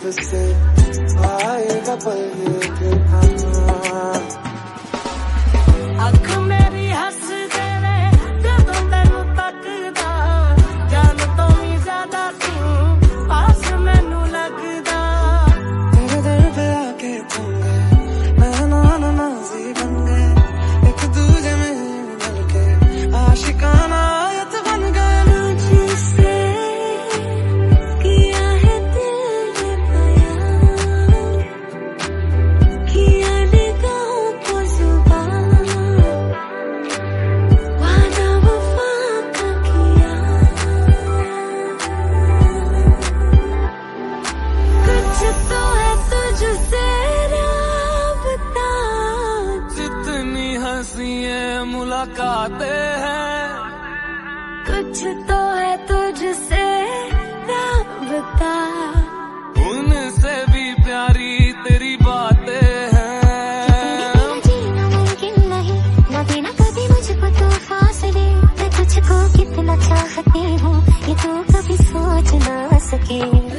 नसीब से आएगा पल ये फिर अख मेरी हंस दे रे जदों तेनू तकदा जान तो भी ज्यादा तू पास मैनू लगदा तेरे दिल पे आके तुम गए मेहमान नाज़ी बन गए एक दूजे में मिल के आशिकाना आयत बन गए तुझसे किया है दिल ने बयां किया निगाहों को जुबान वादा वफा का किया कुछ तो है तुझसे राबता जितनी हंसियां मुलाकातें हैं कुछ तो है तुझसे राबता उनसे भी प्यारी तेरी बातें हैं जीना मुमकिन नहीं ना देना कभी मुझको तो फासले मैं तुझको कितना चाहती हूँ ये तो कभी सोच ना सके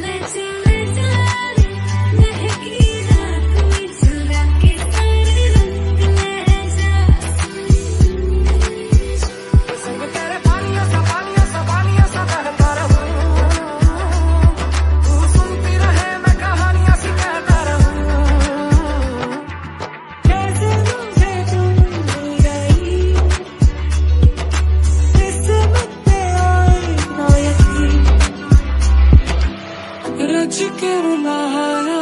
रज के रुलाया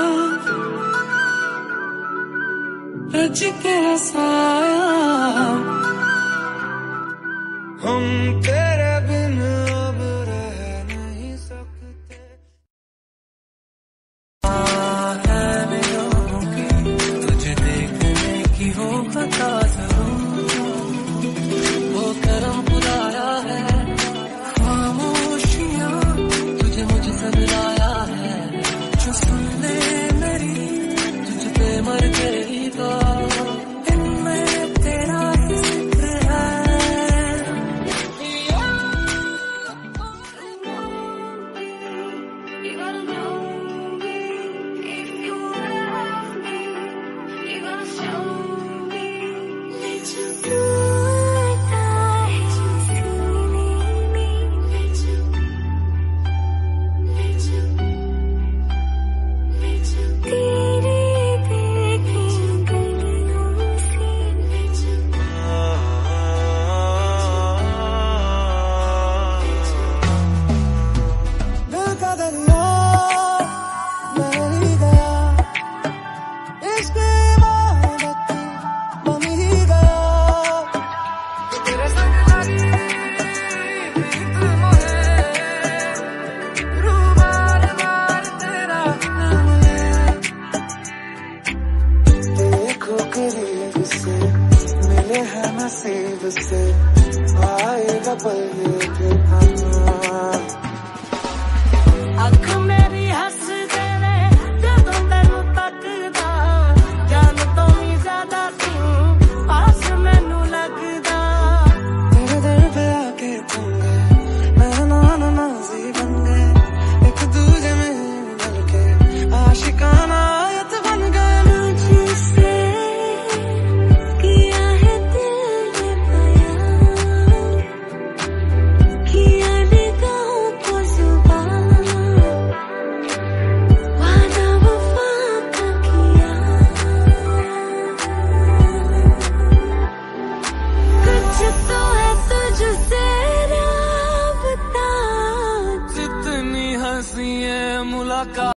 रज के हंसाया हम तेरे बिन अब रह नहीं सकते है निगाहों की तुझे देखने की हो खता जरूर वो करम बुलाया है खामोशियां तुझे मुझसे मिलाया है जो सुन ले मेरी तुझ पे मर गई तो इनमें तेरा जिक्र है You gotta know me if you love me. You gotta show me. Let you do it, I feel me. Let you तेरी देखी गलियों से let you दिल का दरिया बह ही गया इश्क इबादत बन ही गया तेरे संग लगी प्रीत मोहे रूह मार मार तेरा नाम ले देखो करीब से मिले हैं नसीब से आएगा पल ये